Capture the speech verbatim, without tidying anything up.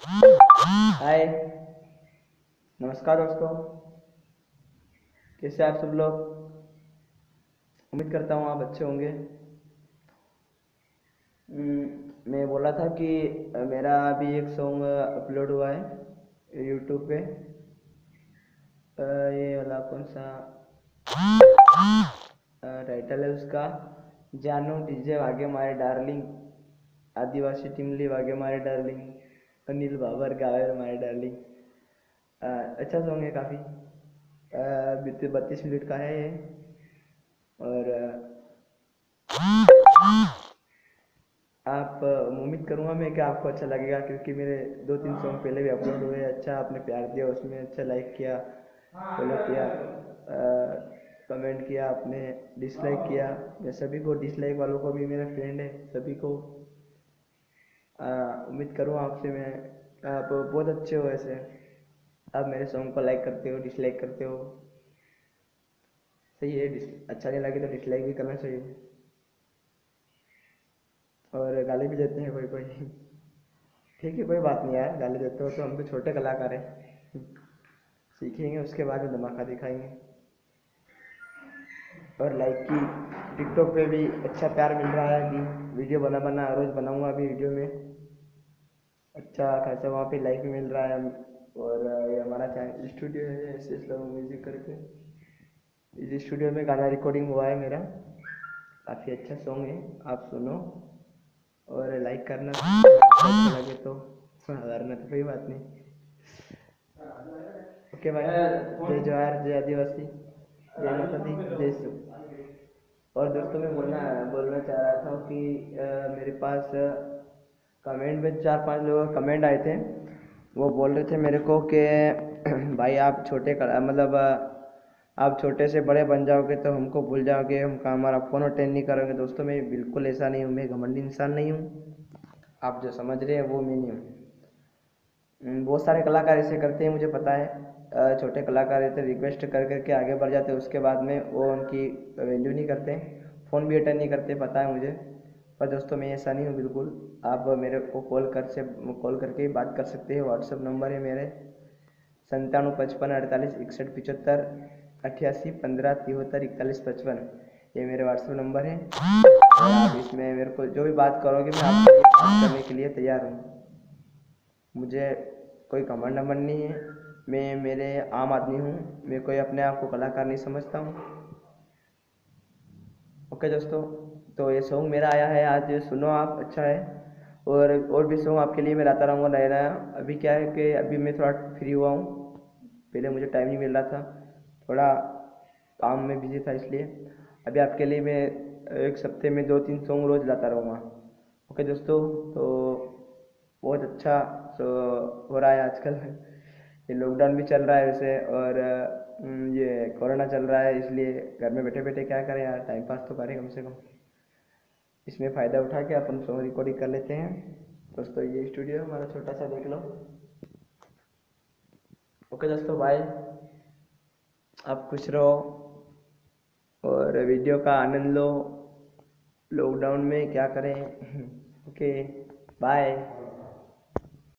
हाय, नमस्कार दोस्तों। कैसे आप सब लोग? उम्मीद करता हूँ आप अच्छे होंगे। हम्म, मैं बोला था कि अ, मेरा अभी एक सॉन्ग अपलोड हुआ है यूट्यूब पे। अ, ये वाला कौन सा टाइटल है उसका? जानू डीजे वागे मारे डार्लिंग, आदिवासी टिमली वागे मारे डार्लिंग, अनिल बाबर गावे मारे डार्लिंग। अ, अच्छा सॉन्ग है काफ़ी। बत्तीस मिनट का है ये। और आप उम्मीद करूँगा मैं कि आपको अच्छा लगेगा, क्योंकि मेरे दो तीन सॉन्ग पहले भी अपलोड हुए। अच्छा आपने प्यार दिया उसमें, अच्छा लाइक किया, फॉलो किया, कमेंट किया, आपने डिसलाइक किया। मैं सभी को, डिसलाइक वालों को भी, मेरा फ्रेंड है सभी को आ, उम्मीद करूँ आपसे मैं, आप बहुत अच्छे हो ऐसे। आप मेरे सॉन्ग को लाइक करते हो, डिसलाइक करते हो, सही है। डिस अच्छा नहीं लगे तो डिसलाइक भी करना चाहिए। और गाली भी देते हैं कोई कोई। ठीक है, कोई बात नहीं यार, गाली देते हो तो हम तो छोटे कलाकार हैं। सीखेंगे, उसके बाद में धमाका दिखाएंगे। और लाइक की टिकटॉक पे भी अच्छा प्यार मिल रहा है अभी। वीडियो बना बना रोज़ बनाऊंगा अभी वीडियो में। अच्छा खासा वहाँ पे लाइक भी मिल रहा है। और ये हमारा चैनल स्टूडियो है, एस एस लव म्यूजिक करके। इस स्टूडियो में गाना रिकॉर्डिंग हुआ है मेरा। काफ़ी अच्छा सॉन्ग है, आप सुनो और लाइक करना। अच्छा लगे तो, वरना तो कोई बात नहीं। ओके भाई, जय जवाहर, जय आदिवासी, जय माता दी, जय शिव। और दोस्तों मैं बोलना बोलना चाह रहा था कि अ, मेरे पास कमेंट में चार पांच लोगों के कमेंट आए थे। वो बोल रहे थे मेरे को कि भाई आप छोटे कला मतलब अ, आप छोटे से बड़े बन जाओगे तो हमको भूल जाओगे, हम हमारा फ़ोन अटेंड नहीं करोगे। दोस्तों मैं बिल्कुल ऐसा नहीं हूँ, मैं घमंडी इंसान नहीं हूँ। आप जो समझ रहे हैं वो मैं नहीं हूँ। हम्म, बहुत सारे कलाकार ऐसे करते हैं, मुझे पता है। अ, छोटे कलाकार रहते रिक्वेस्ट कर करके आगे बढ़ जाते हैं, उसके बाद में वो उनकी वैल्यू नहीं करते, फ़ोन भी अटेंड नहीं करते, पता है मुझे। पर दोस्तों मैं ऐसा नहीं हूँ बिल्कुल। आप मेरे को कॉल कर से कॉल करके बात कर सकते हैं। व्हाट्सअप नंबर है मेरे संतानवे पचपन अड़तालीस इकसठ पिचहत्तर अट्ठासी पंद्रह तिहत्तर इकतालीस पचपन। ये मेरे व्हाट्सअप नंबर है। और आप इसमें मेरे को जो भी बात करोगे मैं आपके लिए बात करने के लिए तैयार हूँ। मुझे कोई घमंड वमंड नहीं है। मैं मेरे आम आदमी हूँ, मैं कोई अपने आप को कलाकार नहीं समझता हूँ। ओके दोस्तों, तो ये सॉन्ग मेरा आया है आज, सुनो आप, अच्छा है। और और भी सॉन्ग आपके लिए मैं लाता रहूँगा नया नया। अभी क्या है कि अभी मैं थोड़ा फ्री हुआ हूँ, पहले मुझे टाइम नहीं मिल रहा था, थोड़ा काम में बिजी था, इसलिए अभी आपके लिए मैं एक हफ्ते में दो तीन सॉन्ग रोज़ लाता रहूँगा। ओके दोस्तों, तो बहुत अच्छा सो हो रहा है आजकल। ये लॉकडाउन भी चल रहा है वैसे, और अम, ये कोरोना चल रहा है, इसलिए घर में बैठे बैठे क्या करें यार, टाइम पास तो करें कम से कम। इसमें फ़ायदा उठा के अपन सॉन्ग रिकॉर्डिंग कर लेते हैं। दोस्तों ये स्टूडियो हमारा छोटा सा, देख लो। ओके दोस्तों, बाय। आप खुश रहो और वीडियो का आनंद लो। लॉकडाउन में क्या करें। Okay, bye.